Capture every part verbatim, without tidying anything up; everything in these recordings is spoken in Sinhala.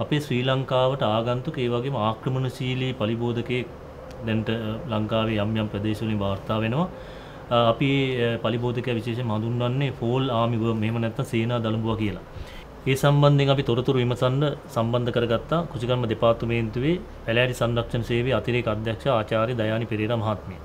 අපේ ශ්‍රී ලංකාවට ආගන්තුක ඒ වගේම ආක්‍රමණශීලී පලිබෝධකයෙක් දැන්ට ලංකාවේ යම් යම් ප්‍රදේශවලින් වාර්තා වෙනවා. අපි පලිබෝධකයා විශේෂයෙන් හඳුන්වන්නේ ෆෝල් ආමි වර්ම් එහෙම නැත්නම් සේනා දළඹුවා කියලා. ඒ සම්බන්ධයෙන් අපි තොරතුරු විමසන්න සම්බන්ධ කරගත්තා කෘෂිකර්ම දෙපාර්තමේන්තුවේ පැලෑටි සංරක්ෂණ සේවයේ අතිරේක අධ්‍යක්ෂ ආචාර්ය දයානි පෙරේරා මහත්මිය.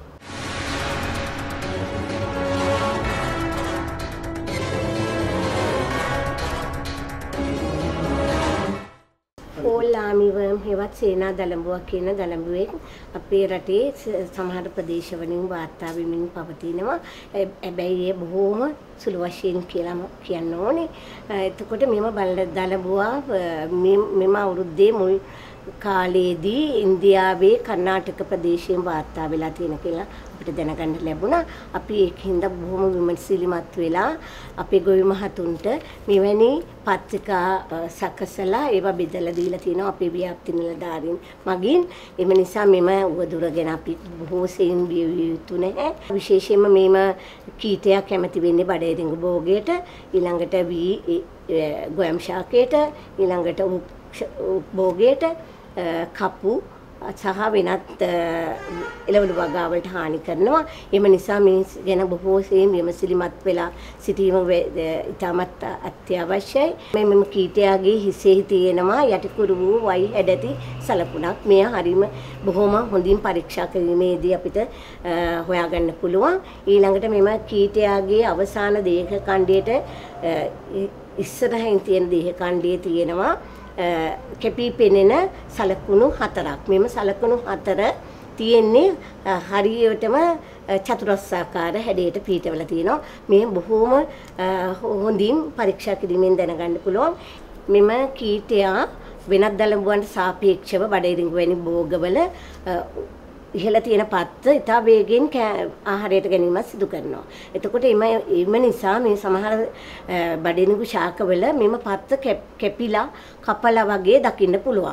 ලාමිවම් හෙවත් සේනා දළඹුවක් කියන දළඹුවෙක් අපේ රටේ සමහර ප්‍රදේශවලින් වාර්තා වෙමින් පවතිනවා. හැබැයි ඒ බොහෝම සුළු වශයෙන් කියලා කියන්න ඕනේ. එතකොට මෙම දළඹුවා මෙම අවුරුද්දේ මුල් කාලයේදී ඉන්දියාවේ කර්ණාටක ප්‍රදේශයෙන් වාර්තා වෙලා තියෙන කියලා අපිට දැනගන්න ලැබුණා. අපි ඒකින්ද බොහොම විමර්ශීලිමත් වෙලා අපේ ගොවි මහතුන්ට මෙවැනි පත්‍රිකා සකසලා ඒවා බෙදලා දීලා තියෙනවා අපේ ව්‍යාප්ති නිලධාරීන් මගින්. එම නිසා මෙම උවදුර ගැන අපි බොහෝ සෙයින් බිය යුතු නැහැ. විශේෂයෙන්ම මේම කීටයක් කැමති වෙන්නේ බඩේරිඟු භෝගයට, ඊළඟට වී ගොයම් ශාකයට, ඊළඟට භෝගයට, කපු සහ වෙනත් එළවලු වගාවලට හානි කරනවා. එම නිසා මේ ගැන බොහෝ සෙයින් විමසිලිමත් වෙලා සිටීම ඉතාමත් අත්‍යවශ්‍යයි. මෙම කීටයාගේ හිසෙහි තියෙනවා යටිකුරු වූ වයි හැඩැති සලකුණක්. මෙය හරීම බොහොම හොඳින් පරීක්ෂා කිරීමේදී අපිට හොයාගන්න පුළුවන්. ඊළඟට මෙම කීටයාගේ අවසාන දේහ කණ්ඩයට ඉස්සරහින් තියෙන දේහ කණ්ඩයේ තියෙනවා කැපී පෙනෙන සලකුණු හතරක්. මෙම සලකුණු හතර තියෙන්නේ හරියටම චතුරස්‍රාකාර හැඩයට පිහිටවලා තියෙනවා. මේ බොහෝම හොඳින් පරීක්ෂා කිරීමෙන් දැනගන්න පුළුවන්. මෙම කීටයා වෙනත් දළඹුවන්ට සාපේක්ෂව බඩේරිඟු වැනි භෝගවල ඉහළ තියෙන පත්ත ඉතා වේගෙන් ආහාරයට ගැනීමක් සිදු කරනවා. එතකොට එම එම නිසා මේ සමහර බඩේරිඟු ශාකවල මෙම පත්ත කැපිලා කපලා වගේ දකින්න පුළුවන්.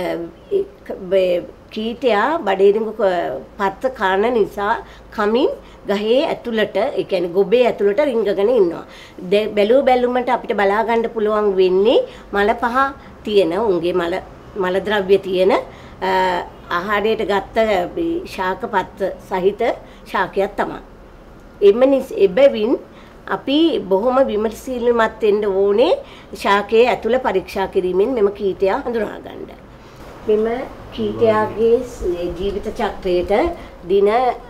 කීටයා බඩේරිඟු පත්ත කන නිසා කමින් ගහේ ඇතුළට ඒ කියන්නේ ගොබේ ඇතුළට රිංගගෙන ඉන්නවා. බැලුව බැලුමට අපිට බලා ගන්න පුළුවන් වෙන්නේ මල පහ තියෙන උන්ගේ මල මල ද්‍රව්‍ය තියෙන ආහාරයට ගත්ත ශාකපත්ත සහිත ශාකයක් තමයි. එමනිස් එබැවින් අපි බොහොම විමර්ශීලිමත් වෙන්න ඕනේ ශාකයේ ඇතුළ පරීක්ෂා කිරීමෙන් මෙම කීටයා හඳුනා ගන්න. මෙම කීටයාගේ ජීවිත චක්‍රයට දින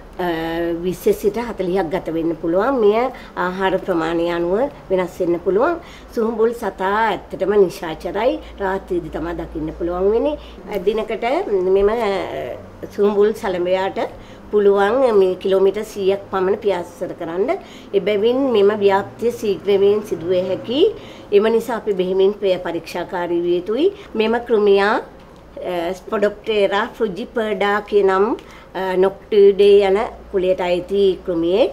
විස්ස සිට හතළිහක් ගත වෙන්න පුළුවන්. මෙය ආහාර ප්‍රමාණය අනුව වෙනස් වෙන්න පුළුවන්. සුහුඹුල් සතා ඇත්තටම නිශාචරයි. රාත්‍රියේදී තමයි දකින්න පුළුවන් වෙන්නේ. දිනකට මෙම සුහුඹුල් සලඹයාට පුළුවන් මේ කිලෝමීටර් සීයක් පමණ පියාසර කරන්න. එබැවින් මෙම ව්‍යාප්තිය ශීඝ්‍රයෙන් සිදුවේ හැකි. එම නිසා අපි බෙහෙමින් පරීක්ෂාකාරී විය යුතුයි. මෙම කෘමියා ස්පොඩොප්ටෙරා ෆ්‍රුජිපර්ඩා කියනම් නොක්ටිඩේ යන කුලයට අයිති කෘමියෙක්.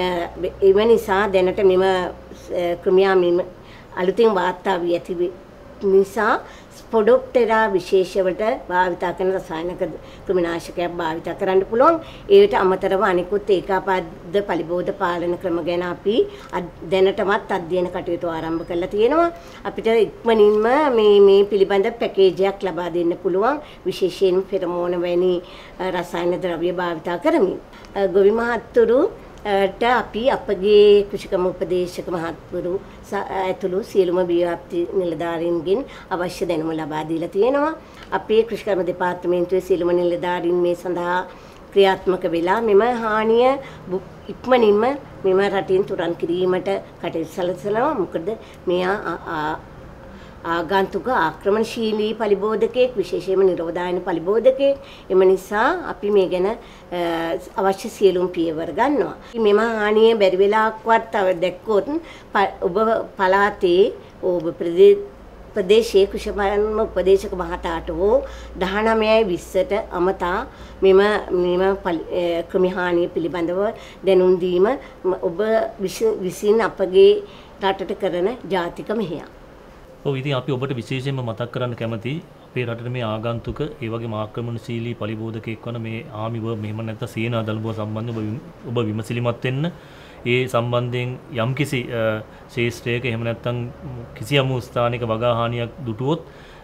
එම නිසා දැනට මෙම කෘමියා මෙම අලුතින් වාර්තා වී ඇති නිසා ස්පොඩොප්ටෙරා විශේෂවට භාවිතා කරන රසායනික කෘමිනාශකයක් භාවිතා කරන්න පුළුවන්. ඒකට අමතරව අනිකුත් ඒකාපාද පලිබෝධ පාලන ක්‍රම ගැන අපි දැනටමත් අධ්‍යයන කටයුතු ආරම්භ කරලා තියෙනවා. අපිට ඉක්මනින්ම මේ මේ පිළිබඳ පැකේජයක් ලබා දෙන්න පුළුවන්. විශේෂයෙන් ෆෙරමෝන වැනි රසායන ද්‍රව්‍ය භාවිතා කරමින්. ගොවි මහත්තුරු ට අපි අපගේ කෘෂිකර්ම උපදේශක මහත්වරු ඇතුළු සියලුම ව්‍යාප්ති නිලධාරීන්ගෙන් අවශ්‍ය දැනුම ලබා දීලා තියෙනවා. අපේ කෘෂිකර්ම දෙපාර්තමේන්තුවේ සියලුම නිලධාරීන් මේ සඳහා ක්‍රියාත්මක වෙලා මෙම හානිය ඉක්මනින්ම මෙම රටින් තුරන් කිරීමට කටයුතු සලසනවා. මොකද මෙයා ආගන්තුක ආක්‍රමණශීලී පලිබෝධකයෙක්, විශේෂයෙන්ම නිරෝධායන පලිබෝධකයෙක්. එම නිසා අපි මේ ගැන අවශ්‍ය සියලුම පියවර ගන්නවා. මෙම හානිය බැරි වෙලාවක්වත් දැක්කොත් ඔබ පළාතේ ඔබ ප්‍රදේශයේ කෘෂිකර්ම උපදේශක මහතාට හෝ දහනවයයි විස්සට අමතා මෙම මෙම කෘමි හානිය පිළිබඳව දැනුම් දීම ඔබ විසින් අපගේ රටට කරන ජාතික මෙහෙයක්. ඔව් ඉතින් අපි ඔබට විශේෂයෙන්ම මතක් කරන්න කැමති අපේ රටේ මේ ආගන්තුක ඒ වගේම ආක්‍රමණශීලී පලිබෝධකයෙක් වන මේ ආමි වර්ම් මෙහෙම නැත්නම් සේනා දළඹුව සම්බන්ධව ඔබ විමසිලිමත් වෙන්න. ඒ සම්බන්ධයෙන් යම්කිසි ශේෂ්ත්‍රයක එහෙම නැත්නම් කිසියම් ස්ථානික වගා හානියක් දුටුවොත්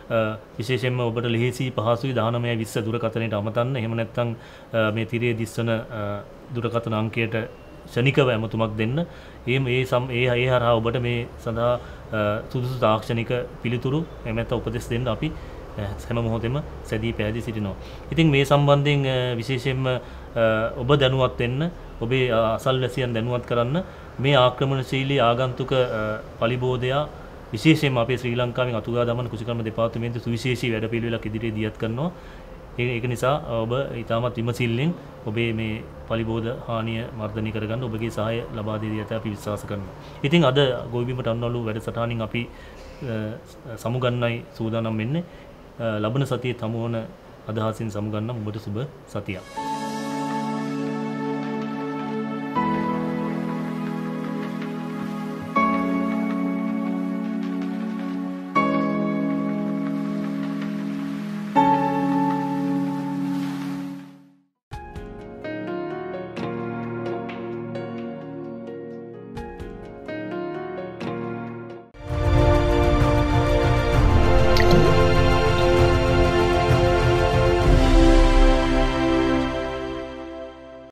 විශේෂයෙන්ම ඔබට ලෙහෙසි පහසුයි දානමය විස්ස දුරකථනයට අමතන්න. එහෙම නැත්නම් මේ තිරේ දිස්වන දුරකථන අංකයට ශනිකව ඇමතුමක් දෙන්න. ඒ මේ සම් ඒ ඒ හරහා ඔබට මේ සඳහා සුදුසු තාක්ෂණික පිළිතුරු එහෙම නැත්නම් උපදෙස් දෙන්න අපි හැම මොහොතෙම සැදී පැහැදී සිටිනවා. ඉතින් මේ සම්බන්ධයෙන් විශේෂයෙන්ම ඔබ දැනුවත් වෙන්න, ඔබේ අසල්වැසියන් දැනුවත් කරන්න මේ ආක්‍රමණශීලී ආගන්තුක පලිබෝධයා විශේෂයෙන්ම අපේ ශ්‍රී ලංකාවෙන් අතුගා දමන කුසිකර්ම දෙපාර්තමේන්තුව සුවිශේෂී වැඩපිළිවෙලක් ඉදිරියේ දියත් කරනවා. ඒක නිසා ඔබ ඊටමත් විමසිල්ලෙන් ඔබේ මේ පලිබෝධ හානිය මර්ධනය කරගන්න ඔබගේ සහාය ලබා දෙයි යත අපි විශ්වාස කරනවා. ඉතින් අද ගොවිබිම ටන්නවලු වැඩසටහනින් අපි සමුගන්නයි සූදානම් වෙන්නේ. ලබන සතියේ තමුවන අදහසින් සමුගන්නම්. ඔබට සුබ සතියක්.